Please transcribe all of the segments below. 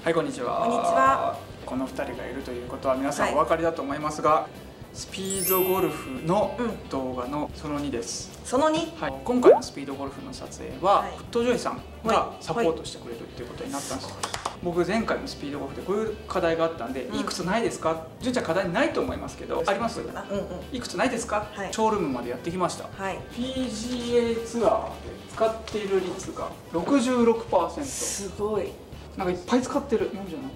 はい、こんにちは。 こんにちは。 この2人がいるということは皆さんお分かりだと思いますが、スピードゴルフの動画のその2です。 その2、 はい、今回のスピードゴルフの撮影は、フットジョイさんがサポートしてくれるっていうことになったんですよ。僕前回のスピードゴルフでこういう課題があったんで、いくつないですか？純ちゃん課題ないと思いますけど、あります？いくつないですか？ショールームまでやってきました。PGA ツアーで使っている率が 66%。 すごい。 なんかいっぱい使ってる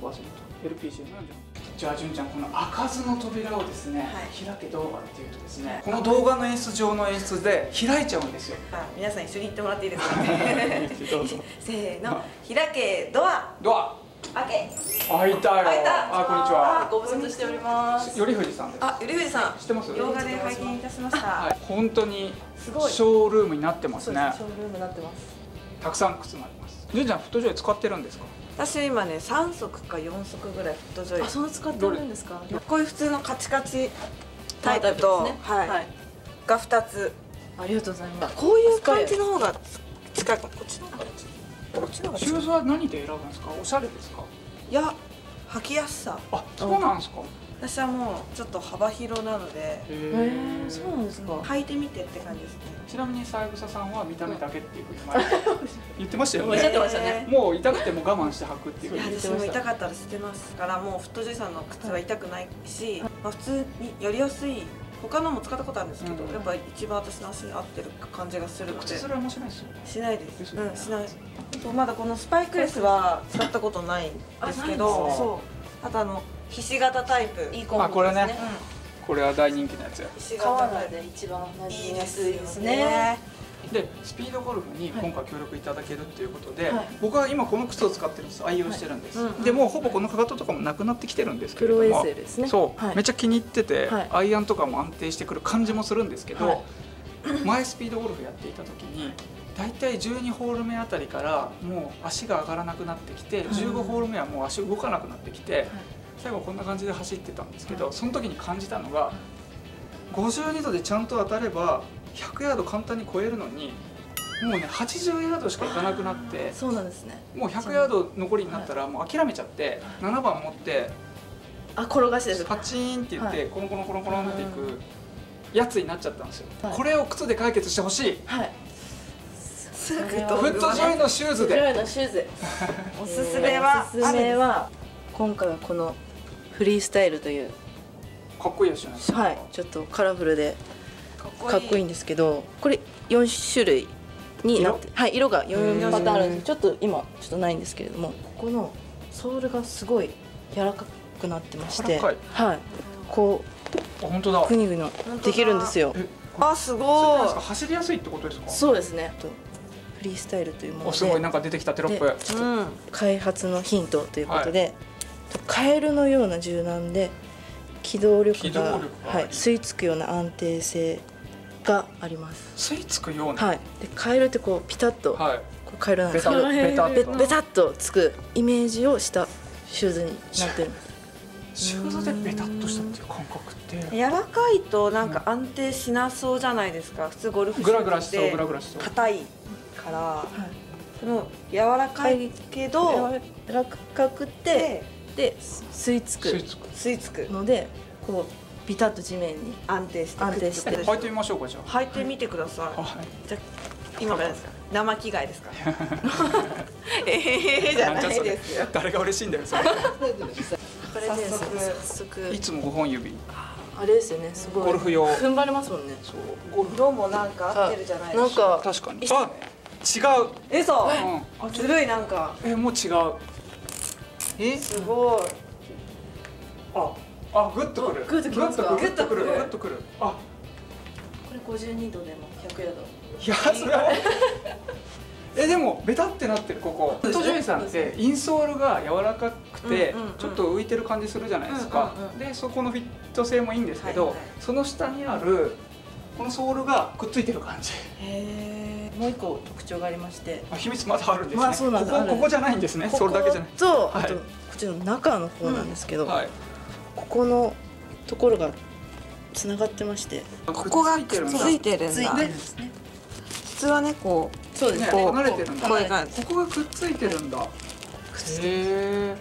47%、LPG の47%。じゃあ純ちゃん、この開かずの扉をですね、開け動画っていうとですね、この動画の演出上の演出で開いちゃうんですよ。 皆さん一緒に言ってもらっていいですか？どうぞ。せーの、開けドア。 ドア。 開け。 開いたよ。 開いた。 あ、こんにちは。 ご無沙汰しております。 頼藤さんです。 あ、頼藤さん。 知ってます？ 動画で拝見いたしました。 本当にショールームになってますね。 ショールームになってます。 たくさん靴もあります。純ちゃん、フットジョイ使ってるんですか？ 私は今ね、3足か4足ぐらいフットジョイ。 あ、そんな使ってるんですか？ こういう普通のカチカチタイプと、が2つ。 ありがとうございます。 こういう感じの方が近いかも。こっちの方がシューズは何で選ぶんですか？おしゃれですか？ いや、履きやすさ。 あ、そうなんですか？ 私はもうちょっと幅広なので。 そうなんですか？ 履いてみてって感じですね。 ちなみに三枝さんは見た目だけっていうふうに前言ってましたよね。 おっしゃってましたね。 もう痛くても我慢して履くっていう。 いや、私も痛かったら捨てますから、もうフットジョイさんの靴は痛くないし、普通にやりやすい。他のも使ったことあるんですけど、やっぱ一番私の足に合ってる感じがするので。 靴ずれはもしないですよ。 しないです。うん、しない。まだこのスパイクレスは使ったことないんですけど、そう。あとひし形タイプ。 いいコンボですね。 これね。これは大人気のやつや。 ひし革形で一番馴染みやすいいですね。 で、スピードゴルフに今回協力いただけるっていうことで、僕は今この靴を使ってるんです。愛用してるんです。でもほぼこのかかととかもなくなってきてるんですけれども、 プロ衛星ですね。 そう、めっちゃ気に入ってて、アイアンとかも安定してくる感じもするんですけど、前スピードゴルフやっていた時に大体12ホール目あたりからもう足が上がらなくなってきて、15ホール目はもう足動かなくなってきて、最後こんな感じで走ってたんですけど、その時に感じたのが、52度でちゃんと当たれば100ヤード簡単に超えるのに、もうね80ヤードしかいかなくなって、 そうなんですね。 もう100ヤード残りになったらもう諦めちゃって、7番持って転がしです。 パチーンって言ってコロコロコロコロっていくやつになっちゃったんですよ。これを靴で解決してほしい。 はい。 フッフットジョイのシューズで。 おすすめは今回はこのフリースタイルという。 かっこいいですよね。 はい、ちょっとカラフルでかっこいいんですけど、これ4種類になって、はい、色が4パターンあるんです。ちょっと今ちょっとないんですけれども、ここのソールがすごい柔らかくなってまして、はい、こう本当だ、 グニグニできるんですよ。 あ、すごい。 走りやすいってことですか？ そうですね。フリースタイルというもので、 すごいなんか出てきたテロップ。 開発のヒントということで、カエルのような柔軟で機動力が吸い付くような安定性があります。 吸い付くような。 はい。でカエルってこうピタッと、こうカエルなんですけど、ベタッとつくイメージをしたシューズになってるんです。 シューズでベタッとしたっていう感覚って。 柔らかいとなんか安定しなそうじゃないですか。普通ゴルフシューズって硬いから、その柔らかいけど柔らかくてで吸い付くので、こうビタッと地面に安定して履いてみましょうか。じゃあ履いてみてください。じゃあ今からですか？生着替えですか？じゃないですよ。 誰が嬉しいんだよそれ。 これで早速いつも5本指。 あれですよね、すごいゴルフ用踏ん張れますもんね。 色もなんか合ってるじゃないですか。 なんか確かに。あ、違う。 嘘。ずるいなんか。 もう違う。 すごい。 あ、グッとくる。 グッときますか？ グッとくる。グッとくる。あ、 これ52度でも100ヤード。 いや、それは。でもベタってなってるここ。フットジョイさんってインソールが柔らかくてちょっと浮いてる感じするじゃないですか。でそこのフィット性もいいんですけど、その下にあるこのソールがくっついてる感じ。 もう一個特徴がありまして、 秘密まだあるんですね。 そうなんです。 ここじゃないんですね。それだけじゃない。 とあとこっちの中の方なんですけど、ここのところがつながってまして、 ここがくっついてるんだ。普通はね、こうそうですね、離れてるんだ。 こういう感じ。 ここがくっついてるんだ。へえ。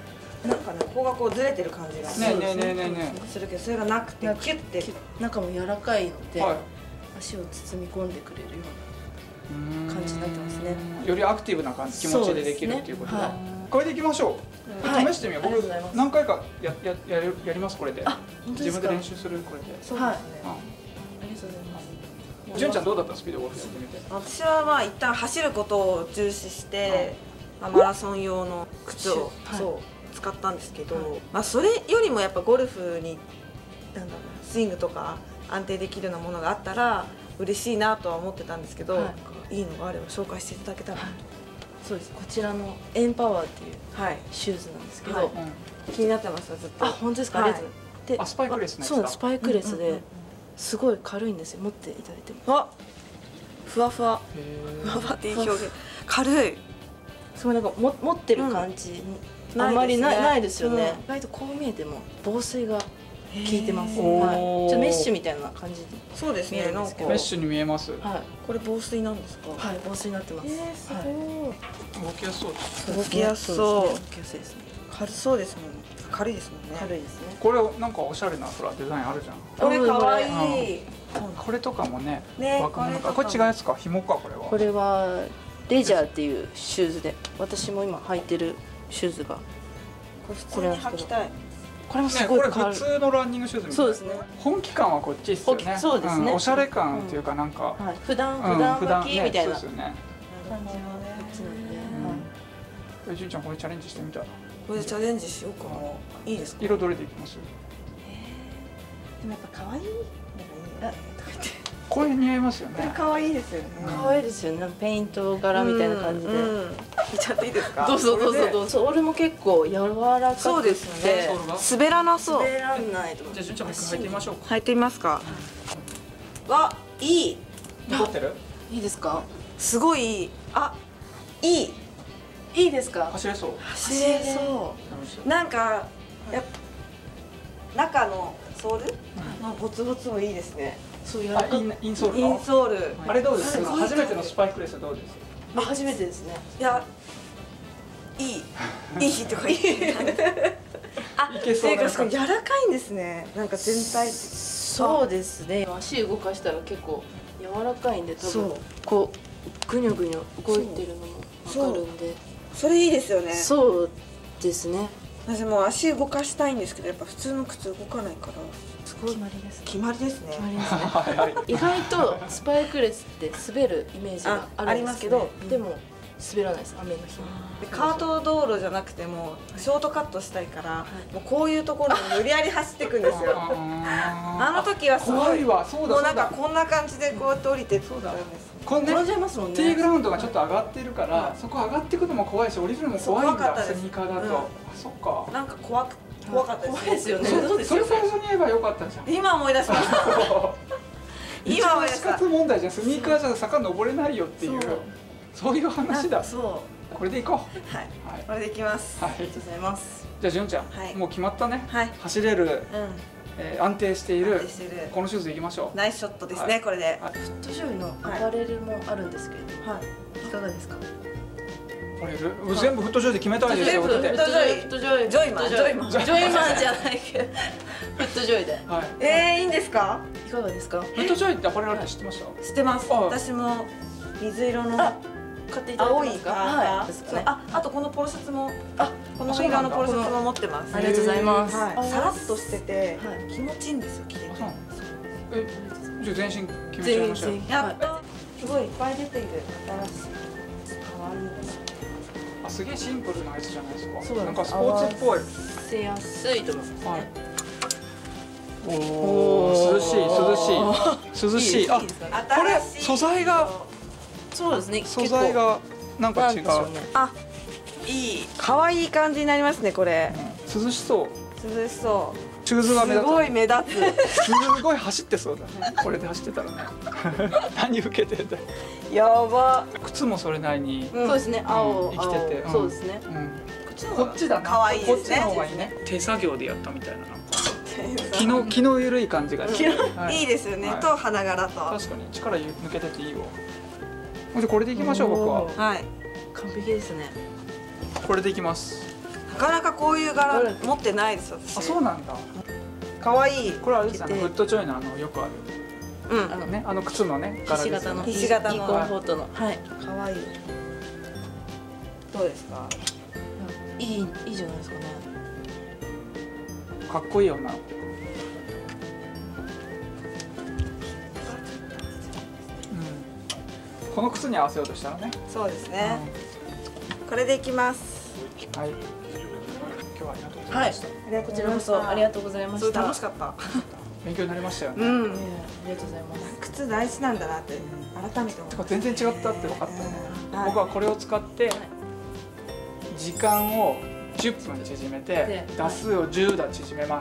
なんかねここがこうずれてる感じがねえねえねえねえねするけど、それがなくてキュッて中も柔らかいので、 はい足を包み込んでくれるよう感じになってますね。 よりアクティブな感じ、気持ちでできるっていうことだ。 はいこれでいきましょう。 はい試してみよう。僕ありがとうございます何回かやりますこれで。 あ、本当ですか。 自分で練習するこれで。 そうですね、 ありがとうございます。 純ちゃんどうだったスピードゴルフやってみて。 私はまあ一旦走ることを重視して、まあ、マラソン用の靴を、 はいそう使ったんですけど、 はいまあそれよりもやっぱゴルフになんだろう、スイングとか安定できるようなものがあったら嬉しいなとは思ってたんですけど、いいのがあれば紹介していただけたらなと。 そうです。こちらのエンパワーっていうはい、 シューズなんですけど、 はいうん気になってましたずっと。 あ、本当ですか。 はいありがとうございます。であスパイクレスのやつだそうなんです。スパイクレスでうんうんうんうんすごい軽いんですよ。持っていただいても。 あ、ふわふわへふわふわっていい表現。軽い。 すごいなんか持ってる感じ、 うんあんまりないですねないですよね。 うん意外とこう見えても防水が効いてます。 へーはい。ちょっとメッシュみみたいな感じで。 そうですね。 見えるんなんかですけどメッシュに見えます。 はい。 これ防水なんですか。 はい、防水になってます。 すごい。 動きやすそうです。 はい動きやすそう動きやすいですね。 軽そうですもん。軽いですもんね。 軽いですね。 これなんかおしゃれなほらデザインあるじゃん。 これ可愛い。 これとかもね。 ね、 若者かこれ違うやつか紐かこれは。 これはレジャーっていうシューズで、私も今履いてるシューズがこれ普通に履きたい。 これもすねこれごい軽い。 普通のランニングシューズみたいな。 そうですね。 本気感はこっちっすよね。 そうですねんおしゃれ感っていうかなんか。 はい。普段うん履きみたいな感じそうですよね。 なんで、はい。 純ちゃんこれチャレンジしてみたら。 これでチャレンジしようかな。いいですか。 色どれでいきます？ でもやっぱ可愛いのがいいよね。とか言って。 これ似合いますよね。 可愛いですよね。 可愛いですよね。なんかペイント柄みたいな感じで。 うんうん見ちゃっていいですか。 どうぞどうぞどうぞ。ソールも結構柔らかくて、 そうですよねソールが滑らなそう。 滑らないと思う。 じゃあ純ちゃんも一回履いてみましょうか。 履いてみますか。わ、いい。 撮ってる？ いいですか？ すごいいい。あ、いい。 いいですか？ 走れそう。 走れそう。なんかやっぱ中のソールのボツボツもいいですね。 そう柔らかく。 インソールインの。 ソール。 あれどうですか？ すごい初めてのスパイクレスどうです？ あ、初めてですね。 いや、いい。いいとか言って。あ、 いけそうなていうかしかも柔らかいんですね。なんか全体。 そうですね。足動かしたら結構柔らかいんで、多分そうこうぐにょぐにょ動いてるのもわかるんで。 それいいですよね。 そうですね。 私もう足動かしたいんですけど、やっぱ普通の靴動かないから。 すごい決まりです。 決まりですね。 決まりですね。 はいはい。 意外とスパイクレスって滑るイメージがあるんですけど、 ありますねでも滑らないです。雨の日も。 でカート道路じゃなくてもショートカットしたいから、もうこういうところに無理やり走っていくんですよ。あの時はすごい怖いわ。そうだもうなんかそうだ。 こんな感じでこうやって降りてったんです。 この転んじねゃいますもんね。 ティーグラウンドがちょっと上がってるから、そこ上がってくのも怖いし降りるのも怖いんだ。 そう怖かったですスニーカーだと。 うんあ、そっか。 なんか怖かったです。 怖いですよね。 それ最初に言えばよかったじゃん。 今思い出しました。 一今思い出した。 番死活問題じゃん。スニーカーじゃ坂登れないよっていうそういう話だ。 そう。 これでいこう。 はい。 はい。 これでいきます。 はい。 ありがとうございます。 じゃあ純ちゃん、 はいもう決まったね。 はい。 走れる、 うん。 安定している安定してるこのシューズいきましょう。 ナイスショットですはいねこれで。 はいフットジョイのアパレルもあるんですけれども、 はい。 いかがですか？ これ全部フットジョイで決めたいですよ。 全部だってフットジョイフットジョイ、 ジョイマンジョイマンじゃないけど、フットジョイではい。 いいんですか？ いかがですか？ フットジョイってアパレルあるって知ってました？ 知ってます。 あ私も水色の買っていただい青いパてますか？ ーですかね。 そうあとこのポロシャツもあ、 この色のポロシャツも持ってます。 ありがとうございます。 はい。さらっとしててはい気持ちいいんですよ着てて。 あ、そうなの。じゃあ全身決めちゃいましょう。 やっとすごいいっぱい出ている新しい可愛いあ、すげえシンプルなやつじゃないですか。 そうなですなんんかスポーツっぽい。 せやすいと思いますね。 はい。おお、涼しい涼しい。あ、 いいですかね。 これ素材がそうですね。 素材がなんか違う。 なんでしょうね。 あいい可愛い感じになりますねこれ。 うん涼しそう。 涼しそシューズう。 が目立つ。 すごい目立つ。 すごい走ってそうだね。これで走ってたらね。何受けてんだよ。 やば。 靴もそれなりに。 そうですね。青、 生きてて青そうですね。 うん。 こっちのこっちだな。 可愛いですねこっちの方がいいね。手作業でやったみたいななんか。気の緩い感じがして。 いいですよね。 はいと花柄と。 確かに力抜けてていいわ。じゃあこれでいきましょう僕は。 はい。 完璧ですね。 これでいきます。 なかなかこういう柄持ってないです私。 あ、そうなんだ。 可愛い。 これはあれですよね、フットジョイのよくあるうん。 靴のね柄ひしですよね。 形のひし形のイーコンフォートの、はい、 可愛い。どうですか？ いいじゃないですかね。 かっこいい女の子。この靴に合わせようとしたらね。 そうですね。これでいきます。 はい。今日はありがとうございました。 こちらこそありがとうございました。 楽しかった。 勉強になりましたよね。 うん。 ありがとうございます。 靴大事なんだなって改めて思う。 全然違ったって分かった。僕はこれを使って時間を10分縮めて打数を10打縮めます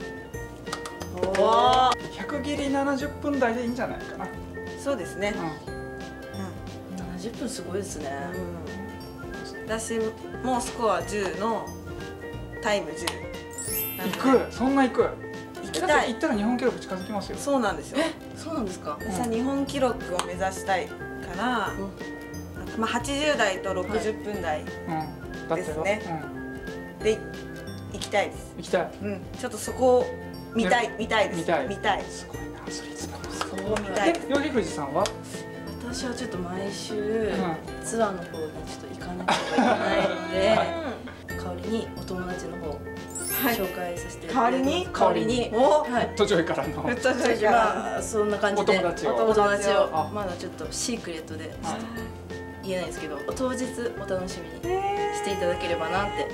。100切り70分台でいいんじゃないかな。 そうですね。 70分すごいですね。 私もスコア10のタイム10。 行く、そんな行く。 行きたい。 行ったら日本記録近づきますよ。 そうなんですよ。 そうなんですか。 私は日本記録を目指したいから、まあ80代と60分台ですね。で行きたいです。 行きたい。 ちょっとそこを見たいです。見たい。 すごいな、それすごい。 そこを見たい。 頼藤さんは？ 私はちょっと毎週ツアーの方にちょっと行かなきゃいけないので、代わりにお友達の方紹介させて。 代わりに？ 代わりに。 はい。途中からの。 途中から。 そんな感じで。 お友達をまだちょっとシークレットで言えないですけど、当日お楽しみにしていただければなって思います。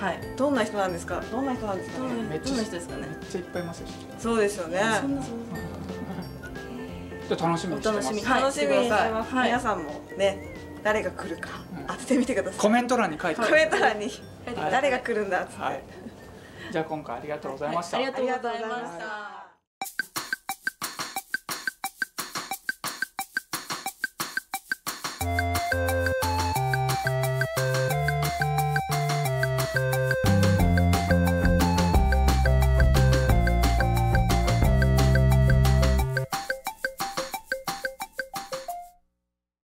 はい。 どんな人なんですか？どんな人なんですかね？ どんな人ですかね？ めっちゃいっぱいいますよ。 そうですよね。 そんな。 楽しみにしてます。 楽しみにしてます。皆さんもね、誰が来るか当ててみてください。 コメント欄に書いて。 コメント欄に誰が来るんだっつって。 じゃあ今回ありがとうございました。 ありがとうございました。